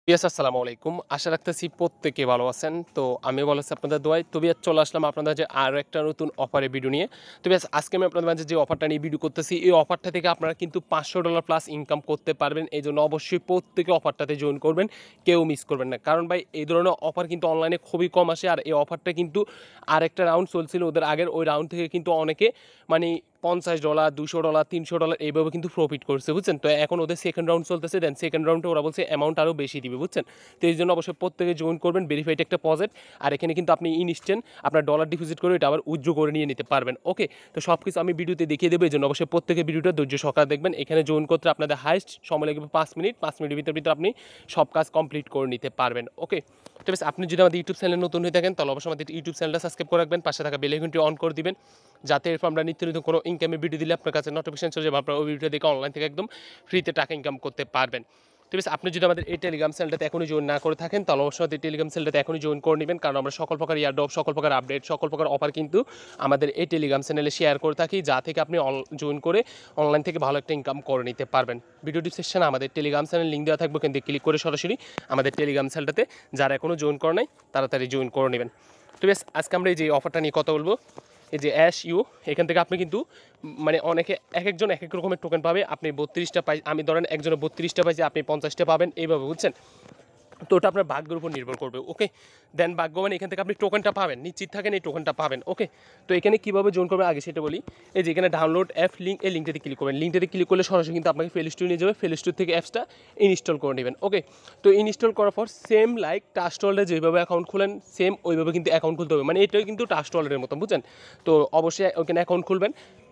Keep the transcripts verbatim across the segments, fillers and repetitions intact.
Yes আসসালামু আলাইকুম। আশা রাখতেছি প্রত্যেকে ভালো আছেন। তো আমি ভালো আছি আপনাদের দোয়ায়। তো বিয়াস চলে আসলাম আপনাদের যে আরও একটা নতুন অফারের ভিডিও নিয়ে। তো বিয়াস আজকে আমি আপনাদের মাঝে যে অফারটা নিয়ে ভিডিও করতেছি, এই অফারটা থেকে আপনারা কিন্তু পাঁচশো ডলার প্লাস ইনকাম করতে পারবেন। এইজন্য অবশ্যই প্রত্যেকে অফারটাতে জয়েন করবেন। কেউ মিস করবেন না। কারণ ভাই এই ধরনের অফার কিন্তু অনলাইনে খুবই কম আসে। আর এই অফারটা কিন্তু আরেকটা রাউন্ড চলছিল ওদের আগের, ওই রাউন্ড থেকে কিন্তু অনেকে মানে পঞ্চাশ ডলার, দুশো ডলার, তিনশো ডলার এইভাবে কিন্তু প্রফিট করছে, বুঝছেন? তো এখন ওদের সেকেন্ড রাউন্ড চলতেছে, দেন সেকেন্ড রাউন্ডে ওরা বলছে অ্যামাউন্ট আরও বেশি দিবে, বুঝছেন? তো এই জন্য অবশ্যই প্রত্যেকে জয়েন করবেন। ভেরিফাইড একটা প্রজেক্ট, আর এখানে কিন্তু আপনি ইনস্ট্যান্ট আপনার ডলার ডিপোজিট করে এটা আবার উইথড্র করে নিয়ে নিতে পারবেন। ওকে, তো সব কিছু আমি ভিডিওতে দেখিয়ে দেবো। এই জন্য অবশ্যই প্রত্যেকে ভিডিওটা ধৈর্য সহকারে দেখবেন। এখানে জয়েন করতে আপনাদের হাইস্ট সময় লাগবে পাঁচ মিনিট। পাঁচ মিনিটের ভিতর ভিতরে আপনি সব কাজ কমপ্লিট করে নিতে পারবেন। ওকে, ঠিক আছে। আপনি যদি আমাদের ইউটিউব চ্যানেলে নতুন হয়ে থাকেন তাহলে অবশ্যই আমাদের ইউটিউব চ্যানেলটা সাবস্ক্রাইব করে রাখবেন, পাশে থাকা বেল আইকনটি অন করে দিবেন, যাতে এরপর আমরা নিত্য নতুন কোনো ইনকামের ভিডিও দিলে আপনার কাছে নোটিফিকেশন চলে যাবে, আপনার ওই ভিডিও দেখে অনলাইন থেকে একদম ফ্রিতে টাকা ইনকাম করতে পারবেন। ঠিক আছে, আপনি যদি আমাদের এই টেলিগ্রাম চ্যানেলটাতে এখনই জয়েন না করে থাকেন তাহলে অবশ্যই আমাদের টেলিগ্রাম চ্যানেলটাতে এখনই জয়েন করে নেবেন, কারণ আমরা সকল প্রকার ইয়ারড্রপ, সকল প্রকার আপডেট, সকল প্রকার অফার কিন্তু আমাদের এই টেলিগ্রাম চ্যানেলে শেয়ার করে থাকি, যা থেকে আপনি জয়েন করে অনলাইন থেকে ভালো একটা ইনকাম করে নিতে পারবেন। ভিডিও ডিসক্রিপশনে আমাদের টেলিগ্রাম চ্যানেল লিঙ্ক দেওয়া থাকবে, কিন্তু ক্লিক করে সরাসরি আমাদের টেলিগ্রাম চ্যানেলটাতে যারা এখনও জয়েন করে নাই তাড়াতাড়ি জয়েন করে নেবেন। ঠিক আছে, আজকে আমরা এই যে অফারটা নিয়ে কথা বলবো, এই যে অ্যাশ ইউ, এখান থেকে আপনি কিন্তু মানে অনেকে এক একজন এক এক রকমের টোকেন পাবে। আপনি বত্রিশটা পাই, আমি ধরেন একজনের বত্রিশটা পাইছি, আপনি পঞ্চাশটা পাবেন, এইভাবে, বুঝছেন? তো ওটা আপনার ভাগ্যের উপর নির্ভর করবে। ওকে, দেন ভাগ্য মানে এখান থেকে আপনি টোকেনটা পাবেন, নিশ্চিত থাকেন এই টোকেনটা পাবেন। ওকে, তো এখানে কীভাবে জয়েন করবেন আগে সেটা বলি। এই যে এখানে ডাউনলোড অ্যাপ লিঙ্ক, এই লিঙ্কটাতে ক্লিক করবেন। লিঙ্কটাতে ক্লিক করলে সরাসরি কিন্তু আপনাকে প্লে স্টোরে নিয়ে যাবে। প্লে স্টোর থেকে অ্যাপসটা ইনস্টল করে নেবেন। ওকে, তো ইনস্টল করার পর সেম লাইক ট্রাস্ট ওয়ালেটে যেভাবে অ্যাকাউন্ট খুলেন সেম ওইভাবে কিন্তু অ্যাকাউন্ট খুলতে হবে। মানে এটাই কিন্তু ট্রাস্ট ওয়ালেটের মতো, বুঝছেন? তো অবশ্যই ওখানে অ্যাকাউন্ট খুলবেন।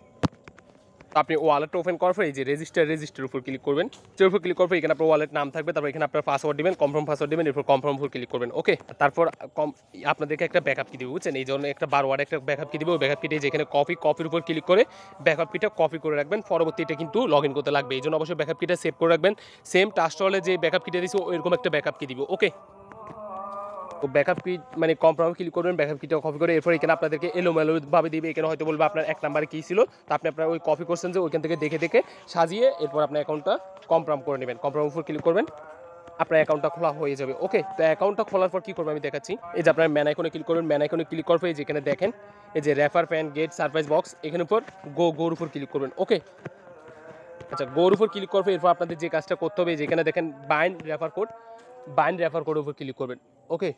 আপনি ওয়ালেটটা ওপেন করার পর এই যে রেজিস্টার রেজিস্টার উপর ক্লিক করবেন। এর উপর ক্লিক করার পর এখানে আপনার ওয়ালেট নাম থাকবে, তারপর এখানে আপনার পাসওয়ার্ড দিবেন, কনফার্ম পাসওয়ার্ড দিবেন, এরপর কনফার্ম উপর ক্লিক করবেন। ওকে, তারপর কম আপনাদেরকে একটা ব্যাকআপ কি দিবে, বুঝছেন? এই জন্য একটা বারোয়ার একটা ব্যাকআপ কি দিবে। ওই ব্যাকআপ কিটে যেখানে কপি কপির উপর ক্লিক করে ব্যাকআপ কিটা কপি করে রাখবেন, পরবর্তীটা কিন্তু লগ ইন করতে লাগবে। এই জন্য অবশ্যই ব্যাকআপ কিটা সেভ করে রাখবেন। সেম ট্রাস্ট ওয়ালেটে যে ব্যাকআপ কিটা দিয়েছে এরকম একটা ব্যাকআপ কি দিব। ওকে, তো ব্যাকআপ কি মানে কনফার্ম ক্লিক করবেন, ব্যাকআপ কিটা কপি করে এরপর এখানে আপনাদেরকে এলোমেলোভাবে দিবে। এখানে হয়তো বলবে আপনার এক নাম্বারে কী ছিল, তো আপনি আপনার ওই কপি করছেন যে ওইখান থেকে দেখে দেখে সাজিয়ে এরপর আপনার অ্যাকাউন্টটা কনফার্ম করে নেবেন। কনফার্ম উপর ক্লিক করবেন, আপনার অ্যাকাউন্টটা খোলা হয়ে যাবে। ওকে, তো অ্যাকাউন্টটা খোলার পর কী করবেন আমি দেখাচ্ছি। এই যে আপনার ম্যান আইকনে ক্লিক করবেন, ম্যান আইকনে ক্লিক করার পর এই যেখানে দেখেন এই যে রেফার প্যান গেট সারপ্রাইজ বক্স, এখানে উপর গো গোর উপর ক্লিক করবেন। ওকে, আচ্ছা, গোর উপর ক্লিক করবে এরপর আপনাদের যে কাজটা করতে হবে যেখানে দেখেন bind refer code, bind refer কোডের উপর ক্লিক করবেন। ওকে,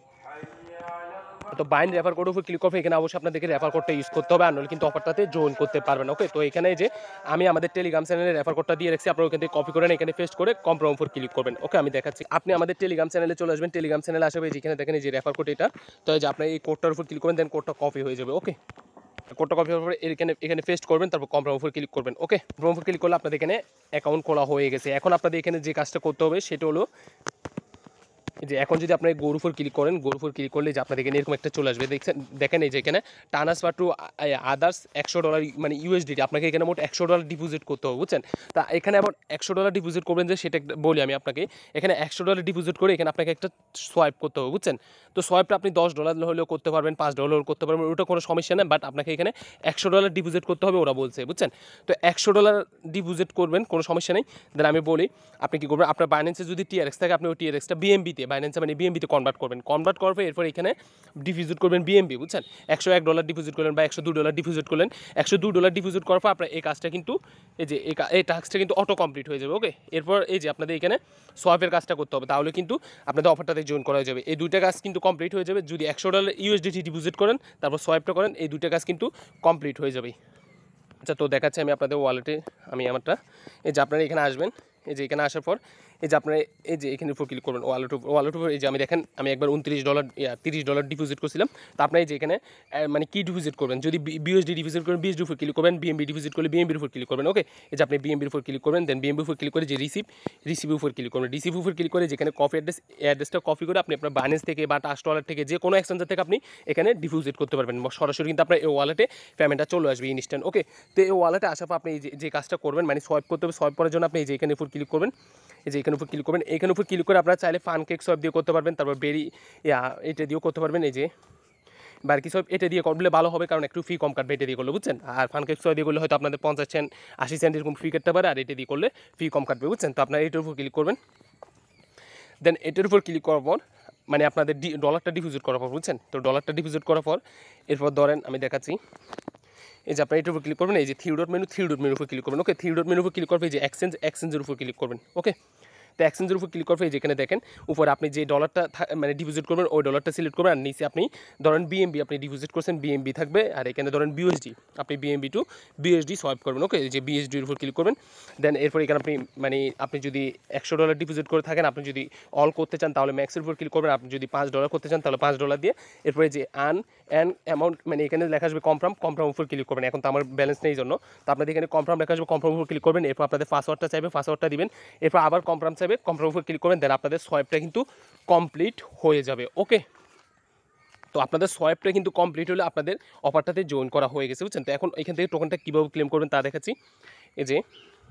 তো বাইন্ড রেফার কোডের উপর ক্লিক করবে, এখানে অবশ্যই আপনাদেরকে রেফার কোডটা ইউজ করতে হবে, আর নাহলে কিন্তু অফারটাতে জয়েন করতে পারবেন। ওকে, তো এখানে যে আমি আমাদের টেলিগ্রাম চ্যানেলে রেফার কোডটা দিয়ে রাখছি, আপনারা ওখান থেকে কপি করেন, এখানে পেস্ট করে কনফার্ম উপর ক্লিক করবেন। ওকে, আমি দেখাচ্ছি। আপনি আমাদের টেলিগ্রাম চ্যানেলে চলে আসবেন, টেলিগ্রাম চ্যানেলে আসবে যেখানে দেখেন এই যে রেফার কোড এটা, তো এই যে আপনার এই কোডটার উপর ক্লিক করবেন, দেন কোডটা কপি হয়ে যাবে। ওকে, কোডটা কপি হওয়ার পরে এখানে এখানে পেস্ট করবেন, তারপর কনফার্ম উপর ক্লিক করবেন। ওকে, কনফার্ম উপর ক্লিক করলে আপনাদের এখানে অ্যাকাউন্ট খোলা হয়ে গেছে। এখন আপনাদের এখানে যে কাজটা করতে হবে সেটা হলো যে এখন যদি আপনার গোর উপর ক্লিক করেন, গোর উপর ক্লিক করলে যে আপনাদের এখানে এরকম একটা চলে আসবে। দেখছেন, দেখেন এই যে এখানে ট্রান্সফার টু আদার্স একশো ডলার মানে ইউএসডিটি, আপনাকে এখানে মোট একশো ডলার ডিপোজিট করতে হবে, বুঝছেন? তা এখানে আবার একশো ডলার ডিপোজিট করবেন যে সেটা বলি আমি আপনাকে। এখানে একশো ডলার ডিপোজিট করে এখানে আপনাকে একটা সোয়াইপ করতে হবে, বুঝছেন? তো সোয়াইপটা আপনি দশ ডলার হলেও করতে পারবেন, পাঁচ ডলার করতে পারবেন, ওটা কোনো সমস্যা নেই, বাট আপনাকে এখানে একশো ডলার ডিপোজিট করতে হবে ওরা বলছে, বুঝছেন? তো একশো ডলার ডিপোজিট করবেন, কোনো সমস্যা নেই। দেন আমি বলি আপনি কী করবেন, আপনার বাইন্যান্সে যদি টিআরএক্স থাকে আপনি ওই টিআরএক্সটা বিএমবিতে, বাইন্যান্সে মানে বিএমবিতে কনভার্ট করবেন। কনভার্ট করার পর এরপর এখানে ডিপোজিট করবেন বিএমবি, বুঝছেন? একশো এক ডলার ডিপোজিট করলেন বা একশো দুই ডলার ডিপোজিট করলেন। একশো দুই ডলার ডিপোজিট করার পর আপনার এই কাজটা কিন্তু এই যে এই টাস্কটা কিন্তু অটো কমপ্লিট হয়ে যাবে। ওকে, এরপর এই যে আপনাদের এখানে সোয়াইপের কাজটা করতে হবে, তাহলে কিন্তু আপনাদের অফারটাতে জয়েন করা হয়ে যাবে। এই দুইটা কাজ কিন্তু কমপ্লিট হয়ে যাবে। যদি একশো ডলার ইউএসডিটি ডিপোজিট করেন তারপর সোয়াইপটা করেন, এই দুইটা কাজ কিন্তু কমপ্লিট হয়ে যাবে। আচ্ছা, তো দেখাচ্ছি আমি আপনাদের ওয়ালেটে, আমি আমারটা এই যে আপনারা এখানে আসবেন, এই যে এখানে আসার পর এই যে আপনারা এই যে এখানে উপর ক্লিক করবেন ওয়ালেট ওয়ালেট উপর। এই যে আমি দেখেন আমি একবার উনত্রিশ ডলার তিরিশ ডলার ডিপোজিট করছিলাম। তো আপনার এই যে এখানে মানে কি ডিপোজিট করবেন, যদি বিএসডি ডিপোজিট করেন বিএসডি উপর ক্লিক করবেন, বিএমবি ডিপোজিট করলে বিএমবির উপর ক্লিক করবেন। ওকে, এই যে আপনি বিএমবির উপর ক্লিক করবেন, দেন বিএমবির উপর ক্লিক করে যে রিসিভ রিসিভ উপর ক্লিক করবেন। রিসিভ উপর ক্লিক করে যেখানে কপি অ্যাড্রেস অ্যাড্রেসটা কপি করে আপনি আপনার বাইন্যান্স থেকে বা ট্রাস্ট ওয়ালেট থেকে যে কোনো এক্সচেঞ্জার থেকে আপনি এখানে ডিপোজিট করতে পারবেন, সরাসরি কিন্তু আপনার এই ওয়ালেটে পেমেন্টটা চলে আসবে ইনস্ট্যান্ট। ওকে, তো এই ওয়ালেটে আসার পর আপনি যে কাজটা করবেন মানে সোয়াইপ করতে হবে, সোয়াইপ করার জন্য আপনি এই যে এখানে উপর ক্লিক করবেন, এই যে এখানে উপর ক্লিক করবেন, এখানে উপর ক্লিক করে আপনারা চাইলে ফান কেক সোয়াইপ দিয়ে করতে পারবেন, তারপর বেরি ইয়া এটা দিয়েও করতে পারবেন। এই যে বার্কি সোয়াইপ এটা দিয়ে করলে ভালো হবে, কারণ একটু ফি কম কাটবে এটা দিয়ে করলে, বুঝছেন? আর ফান কেক সোয়াইপ দিয়ে করলে হয়তো আপনাদের পঞ্চাশ সেন্ট আশি সেন্ট এরকম ফি কাটতে পারে, আর এটা দিয়ে করলে ফি কম কাটবে, বুঝছেন? তো আপনারা এটার উপর ক্লিক করবেন। দেন এটার উপর ক্লিক করার পর মানে আপনাদের ডি ডলারটা ডিপোজিট করার পর বুঝছেন, তো ডলারটা ডিপোজিট করার পর এরপর ধরেন আমি দেখাচ্ছি, এই যে আপনার এটার উপর ক্লিক করবেন, এই যে three dot menu three dot মেনুর উপর ক্লিক করবেন। ওকে, থ্রি ডট মেনুর উপর ক্লিক করবেন, এই যে এক্সচেঞ্জ এক্সচেঞ্জের উপর ক্লিক করবেন। ওকে, তো এক্সচেঞ্জের উপর ক্লিক করবে, যেখানে দেখেন উপরে আপনি যে ডলারটা মানে ডিপোজিট করবেন ওই ডলারটা সিলেক্ট করবেন, আর নিচে আপনি ধরেন বিএমবি আপনি ডিপোজিট করছেন বিএমবি থাকবে, আর এখানে ধরেন বিএসডি আপনি বিএমবি টু বিএসডি সোয়াইপ করবেন। ওকে, যে বিএসডির উপর ক্লিক করবেন, দেন এরপর এখানে আপনি মানে আপনি যদি একশো ডলার ডিপোজিট করে থাকেন, আপনি যদি অল করতে চান তাহলে ম্যাক্সের উপর ক্লিক করবেন, আপনি যদি পাঁচ ডলার করতে চান তাহলে পাঁচ ডলার দিয়ে এরপরে যে আন অ্যান অ্যামাউন্ট মানে এখানে লেখা আসবে কনফার্ম কনফার্ম উপর ক্লিক করবেন। এখন তো আমার ব্যালেন্স নেই জন্য তো আপনাদের এখানে কনফার্ম লেখা আসবে, কনফার্ম উপর ক্লিক করবেন, এরপর আপনাদের পাসওয়ার্ডটা চাইবে পাসওয়ার্ডটা দিবেন, এরপর আবার কনফার্ম চাইবে কনফার্ম উপর ক্লিক করবেন, দেন আপনাদের সোয়াইপটা কিন্তু কমপ্লিট হয়ে যাবে। ওকে, তো আপনাদের সোয়াইপটা কিন্তু কমপ্লিট হলে আপনাদের অফারটাতে জয়েন করা হয়ে গেছে বুঝছেন। তো এখন এখান থেকে টোকেনটা কীভাবে ক্লেম করবেন তা দেখাচ্ছি। এই যে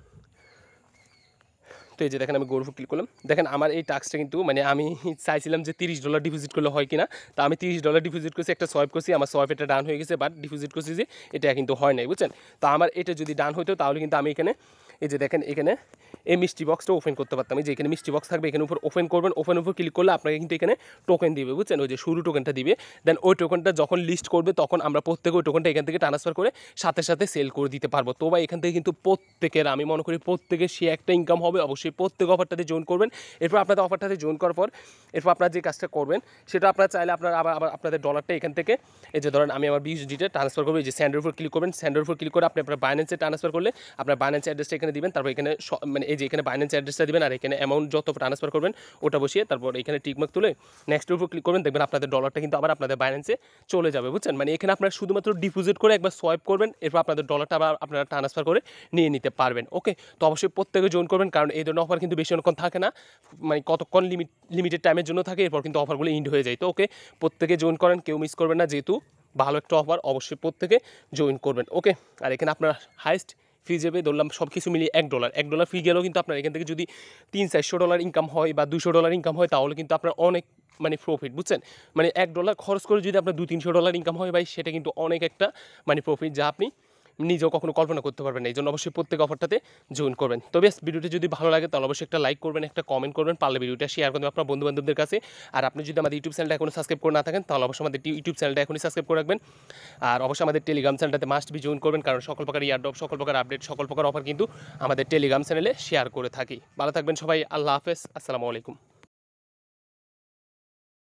তো এই যে দেখেন আমি গোর উপর ক্লিক করলাম, দেখেন আমার এই টাস্কটা কিন্তু মানে আমি চাইছিলাম যে তিরিশ ডলার ডিপোজিট করলে হয় কিনা, তা আমি তিরিশ ডলার ডিপোজিট করছি, একটা সোয়াইপ করছি, আমার সোয়াইপ এটা ডান হয়ে গেছে, বাট ডিপোজিট করছি যে এটা কিন্তু হয় নাই বুঝছেন। তো আমার এটা যদি ডান হইতো তাহলে কিন্তু আমি এখানে এই যে দেখেন এখানে এই মিষ্টি বক্সটা ওপেন করতে পারতাম, এই যে এখানে মিষ্টি বক্স থাকবে, এখানে উপর ওপেন করবেন, ওপেন উপর ক্লিক করলে আপনাকে কিন্তু এখানে টোকেন দিবে বুঝছেন, ওই যে শুরু টোকেনটা দিবে, দেন ওই টোকেনটা যখন লিস্ট করবে তখন আমরা প্রত্যেকে ওই টোকেনটা এখান থেকে ট্রান্সফার করে সাথে সাথে সেল করে দিতে পারবো। তো ভাই এখান থেকে কিন্তু প্রত্যেকের আমি মনে করি প্রত্যেকের সে একটা ইনকাম হবে, অবশ্যই প্রত্যেক অফারটাতে জয়েন করবেন। এরপর আপনাদের অফারটাতে জয়েন করার পর এরপর আপনারা যে কাজটা করবেন সেটা আপনারা চাইলে আপনারা আবার আবার আপনাদের ডলারটা এখান থেকে এই যে ধরেন আমি আমার বিএসডিটা ট্রান্সফার করবো, এই যে স্যান্ডের উপর ক্লিক করবেন, স্যান্ডের উপর ক্লিক করে আপনি আপনার বাইন্যান্সে ট্রান্সফার করলে আপনার বাইন্যান্স অ্যাড্রেসটা এখানে দিবেন, তারপর এখানে মানে এই যে এখানে বাইন্যান্স অ্যাড্রেসটা দিবেন, আর এখানে অ্যামাউন্ট যত ট্রান্সফার করবেন ওটা বসিয়ে তারপর এখানে টিকমার্ক তুলে নেক্সটের উপর ক্লিক করবেন, দেখবেন আপনাদের ডলারটা কিন্তু আবার আপনাদের বাইন্যান্সে চলে যাবে বুঝছেন। মানে এখানে আপনারা শুধুমাত্র ডিপোজিট করে একবার সোয়াইপ করবেন, এরপর আপনাদের ডলারটা আবার আপনারা ট্রান্সফার করে নিয়ে নিতে পারবেন। ওকে, তো অবশ্যই প্রত্যেকে জয়েন করবেন, কারণ এই ধরনের অফার কিন্তু বেশি অনেকক্ষণ থাকে না, মানে কতক্ষণ লিমিট লিমিটেড টাইমের জন্য থাকে, এরপর কিন্তু অফারগুলো ইন্ড হয়ে যায়। তো ওকে, প্রত্যেকে জয়েন করেন, কেউ মিস করবেন না, যেহেতু ভালো একটা অফার, অবশ্যই প্রত্যেকে জয়েন করবেন। ওকে, আর এখানে আপনার হাইস্ট ফি যাবে ধরলাম সব কিছু মিলিয়ে এক ডলার এক ডলার ফি গেলেও কিন্তু আপনার এখান থেকে যদি তিন চারশো ডলার ইনকাম হয় বা দুশো ডলার ইনকাম হয় তাহলে কিন্তু আপনার অনেক মানে প্রফিট বুঝছেন। মানে এক ডলার খরচ করে যদি আপনার দু তিনশো ডলার ইনকাম হয় ভাই, সেটা কিন্তু অনেক একটা মানে প্রফিট, যা আপনি নিজেও কখনো কল্পনা করতে পারবেন না। এই জন্য অবশ্যই প্রত্যেক অফারটাতে জয়েন করবেন। তো বেশ, ভিডিওটি যদি ভালো লাগে তাহলে অবশ্যই একটা লাইক করবেন, একটা কমেন্ট করবেন, পারলে ভিডিওটা শেয়ার করবেন আপনার বন্ধু বান্ধবদের কাছে। আর আপনি যদি আমাদের ইউটিউব চ্যানেলটা এখনো সাবস্ক্রাইব করে না থাকেন তাহলে অবশ্যই আমাদের ইউটিউব চ্যানেলটা এখনই সাবস্ক্রাইব করে রাখবেন। আর অবশ্যই আমাদের টেলিগ্রাম চ্যানেলটাতে মাস্ট বি জয়েন করবেন, কারণ সকল প্রকার ইয়ারড্রপ, সকল প্রকার আপডেট, সকল প্রকার অফার কিন্তু আমাদের টেলিগ্রাম চ্যানেলে শেয়ার করে থাকি। ভালো থাকবেন সবাই, আল্লাহ হাফেজ, আসসালামু আলাইকুম।